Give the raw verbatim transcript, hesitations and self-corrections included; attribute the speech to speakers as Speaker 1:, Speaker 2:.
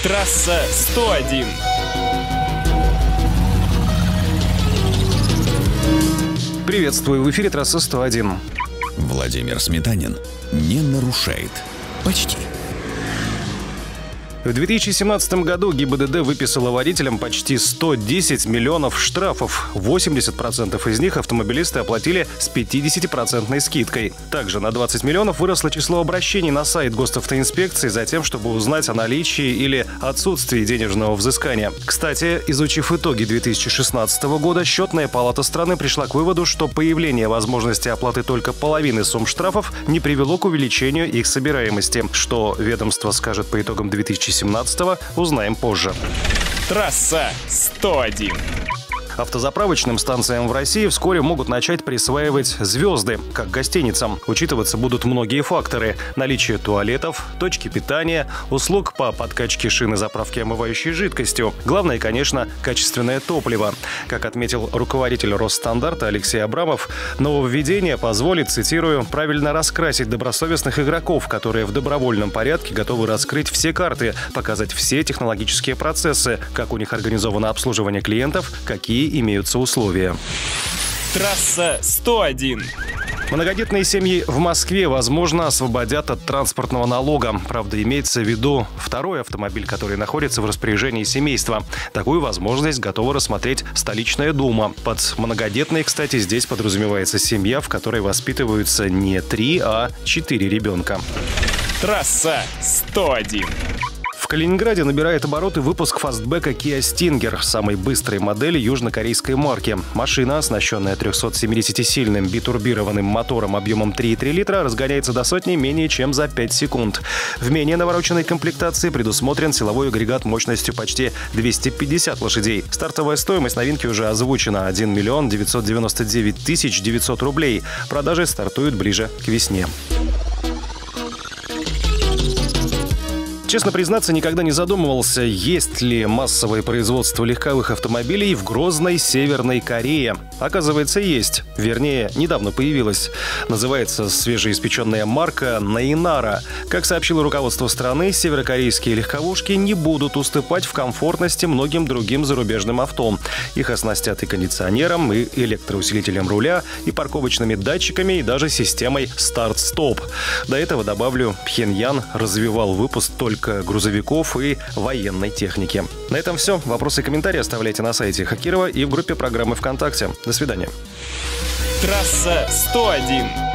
Speaker 1: Трасса сто один.
Speaker 2: Приветствую, в эфире трасса сто один.
Speaker 3: Владимир Сметанин не нарушает. Почти.
Speaker 2: В две тысячи семнадцатом году ГИБДД выписала водителям почти сто десять миллионов штрафов. восемьдесят процентов из них автомобилисты оплатили с пятидесятипроцентной скидкой. Также на двадцать миллионов выросло число обращений на сайт госавтоинспекции за тем, чтобы узнать о наличии или отсутствии денежного взыскания. Кстати, изучив итоги две тысячи шестнадцатого года, Счетная палата страны пришла к выводу, что появление возможности оплаты только половины сумм штрафов не привело к увеличению их собираемости. Что ведомство скажет по итогам две тысячи семнадцатого, узнаем позже.
Speaker 1: Трасса сто один.
Speaker 2: Автозаправочным станциям в России вскоре могут начать присваивать звезды, как гостиницам. Учитываться будут многие факторы: наличие туалетов, точки питания, услуг по подкачке шин и заправке омывающей жидкостью. Главное, конечно, качественное топливо. Как отметил руководитель Росстандарта Алексей Абрамов, нововведение позволит, цитирую, правильно раскрасить добросовестных игроков, которые в добровольном порядке готовы раскрыть все карты, показать все технологические процессы, как у них организовано обслуживание клиентов, какие имеются условия.
Speaker 1: Трасса сто один.
Speaker 2: Многодетные семьи в Москве, возможно, освободят от транспортного налога. Правда, имеется в виду второй автомобиль, который находится в распоряжении семейства. Такую возможность готова рассмотреть столичная дума. Под многодетной, кстати, здесь подразумевается семья, в которой воспитываются не три, а четыре ребенка.
Speaker 1: Трасса сто один.
Speaker 2: В Калининграде набирает обороты выпуск фастбека Kia Stinger, самой быстрой модели южнокорейской марки. Машина, оснащенная трехсотсемидесятисильным битурбированным мотором объемом три и три литра, разгоняется до сотни менее чем за пять секунд. В менее навороченной комплектации предусмотрен силовой агрегат мощностью почти двести пятьдесят лошадей. Стартовая стоимость новинки уже озвучена – один миллион девятьсот девяносто девять тысяч девятьсот рублей. Продажи стартуют ближе к весне. Честно признаться, никогда не задумывался, есть ли массовое производство легковых автомобилей в грозной Северной Корее. Оказывается, есть. Вернее, недавно появилась. Называется свежеиспеченная марка «Наинара». Как сообщило руководство страны, северокорейские легковушки не будут уступать в комфортности многим другим зарубежным авто. Их оснастят и кондиционером, и электроусилителем руля, и парковочными датчиками, и даже системой старт-стоп. До этого, добавлю, Пхеньян развивал выпуск только грузовиков и военной техники. На этом все. Вопросы и комментарии оставляйте на сайте Хакирова и в группе программы ВКонтакте. До свидания.
Speaker 1: Трасса сто один.